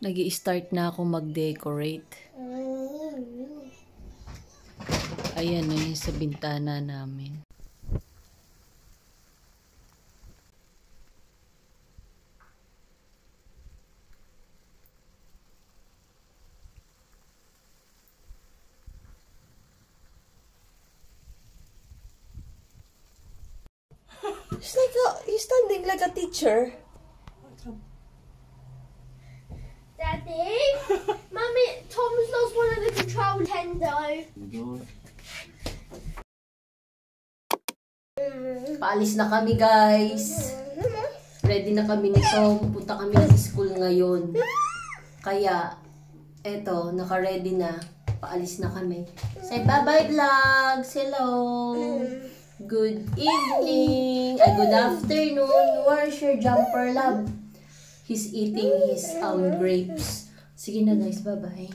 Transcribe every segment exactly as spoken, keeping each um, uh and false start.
Nag-i-start na ako mag-decorate. Ayan na yun sa bintana namin. He's like a, he's standing like a teacher. Daddy, Mummy, Tom's lost one of the control Nintendo. Paalis na kami, guys. Ready na kami nito. Pupunta kami sa school ngayon. Kaya, eto, naka-ready na. Paalis na kami. Say bye-bye, vlogs. Hello. Good evening. Ay, good afternoon. Where's your jumper, love? He's eating his um grapes. Sige na, guys. Bye-bye.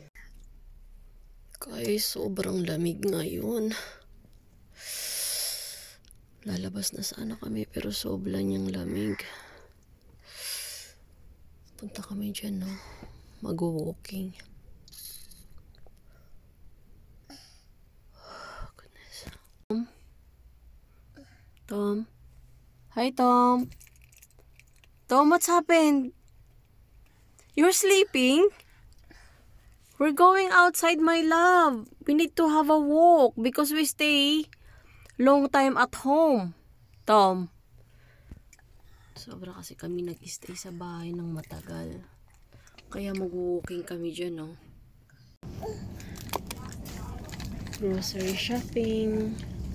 Guys, sobrang lamig ngayon. Lalabas na sana kami pero sobrang niyang lamig. Punta kami dyan, no? Mag-walking. Oh, goodness. Tom? Tom? Hi, Tom. Tom, what's happened? You're sleeping? We're going outside, my love. We need to have a walk because we stay long time at home. Tom. Sobra kasi kami nag-stay sa bahay ng matagal. Kaya mag-walking kami dyan, no? Grocery shopping.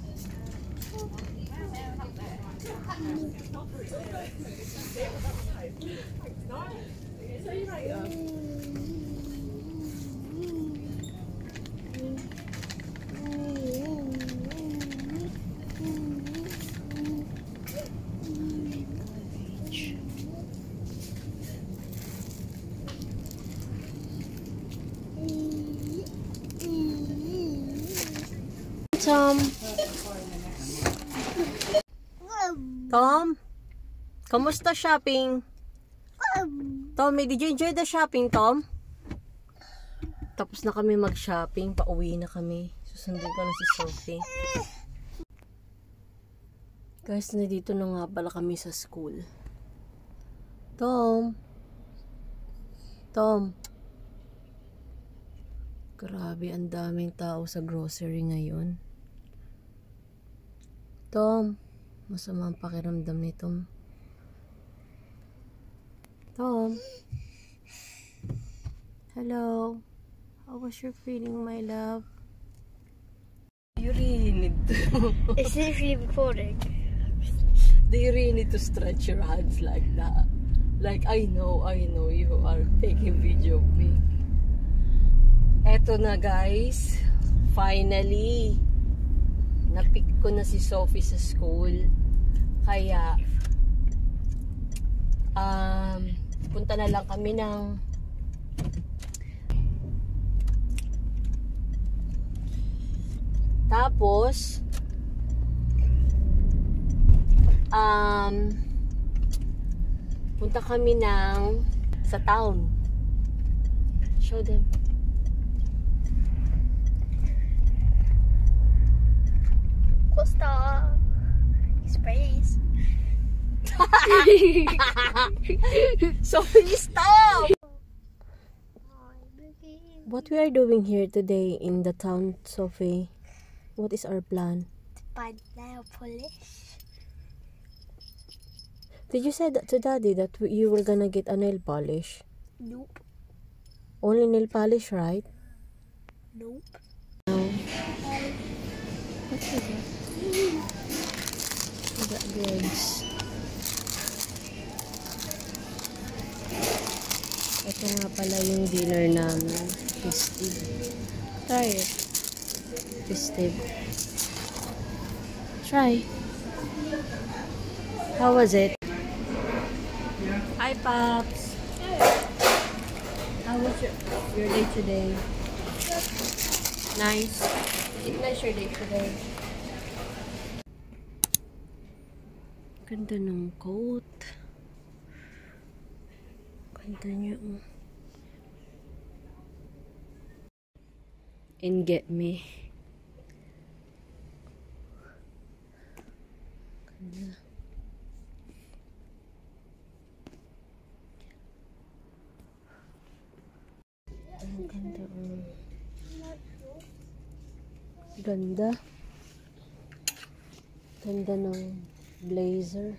Tom. Tom? Kamusta shopping? Tommy, did you enjoy the shopping, Tom? Tapos na kami mag-shopping. Pauwi na kami. Susundin ko na si Sophie. Guys, nandito na nga pala kami sa school. Tom? Tom? Grabe, ang daming tao sa grocery ngayon. Tom? Masama ang pakiramdam ni Tom. Tom? Hello? How was your feeling, my love? You really need to... Is this really recording? Do you really need to stretch your hands like that? Like, I know, I know you are taking video of me. Eto na, guys. Finally. Napick ko na si Sophie sa school. Kaya, um, punta na lang kami ng tapos um, punta kami ng sa town. Show them. Costa. Sprays. Sophie, stop! What we are doing here today in the town, Sophie? What is our plan? To buy nail polish. Did you say that to Daddy that you were gonna get a nail polish? Nope. Only nail polish, right? Nope. No. What's that? We got goods. Ito nga pala yung dinner namin. Festive. Try it. Festive. Try. How was it? Hi, Pops. How was your, your day today? Nice. It nice your day today. Ganda ng coat. Ganda niya. Oh. and get me. Ganda. Ang ganda. Oh. Ganda. Ganda ng blazer.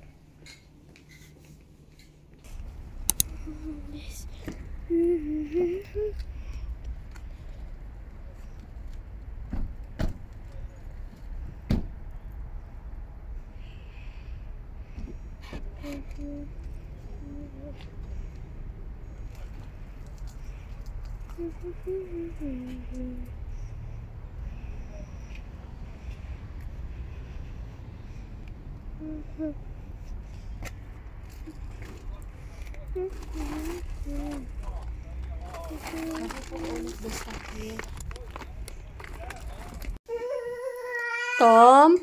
Tom?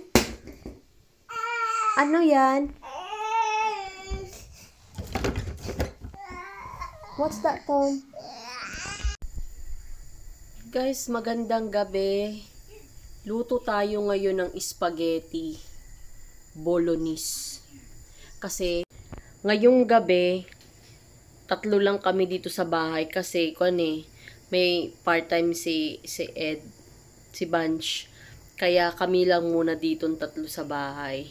Ano yan? What's that, Tom? Guys, magandang gabi. Luto tayo ngayon ng spaghetti bolognese. Kasi ngayong gabi, tatlo lang kami dito sa bahay kasi kung eh, may part-time si si Ed, si Bunch. Kaya kami lang muna dito tatlo sa bahay.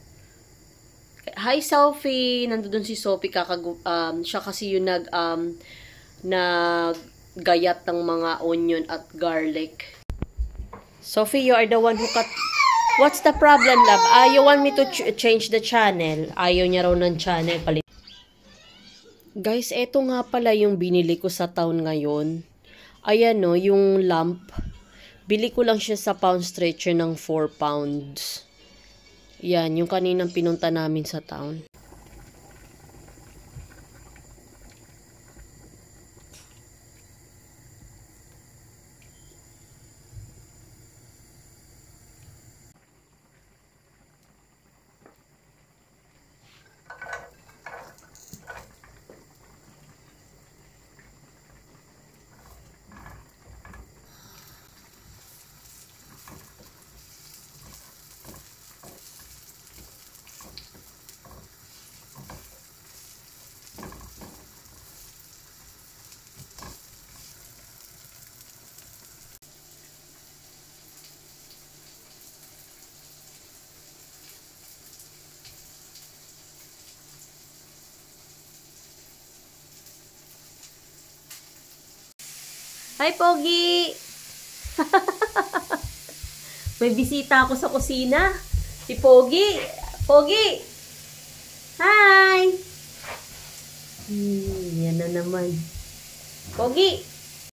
Hi Sophie, nandoon si Sophie, kakag um, siya kasi yung nag um, naggayat ng mga onion at garlic. Sophie, you are the one who cut. What's the problem, love? Ah, you want me to ch change the channel? Ayaw niya raw ng channel palit. Guys, eto nga pala yung binili ko sa town ngayon. Ayan no, yung lamp. Bili ko lang siya sa pound stretcher ng four pounds. Yan, yung kaninang pinunta namin sa town. Hi, Pogi! May bisita ako sa kusina. Si Pogi. Pogi! Hi! Hmm, yan na naman. Pogi!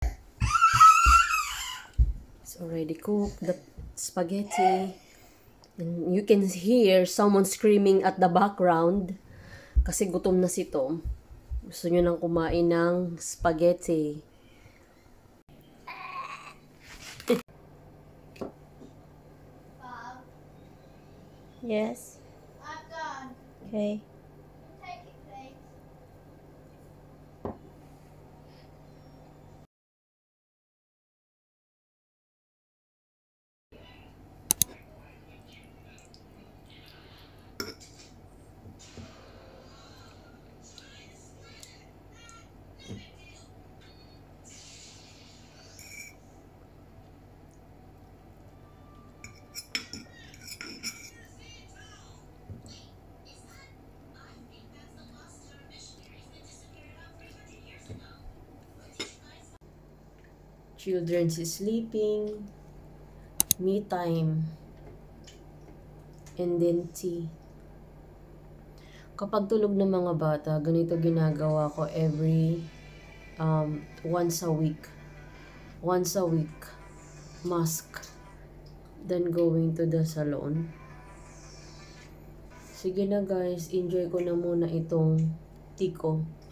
It's already cooked. The spaghetti. And you can hear someone screaming at the background. Kasi gutom na si Tom. Gusto nyo nang kumain ng spaghetti. Yes. I'm done. Okay. Take it, please. Children is sleeping. Me time. And then tea. Kapag tulog ng mga bata, ganito ginagawa ko every um, once a week. Once a week. Mask. Then going to the salon. Sige na guys, enjoy ko na muna itong tea ko.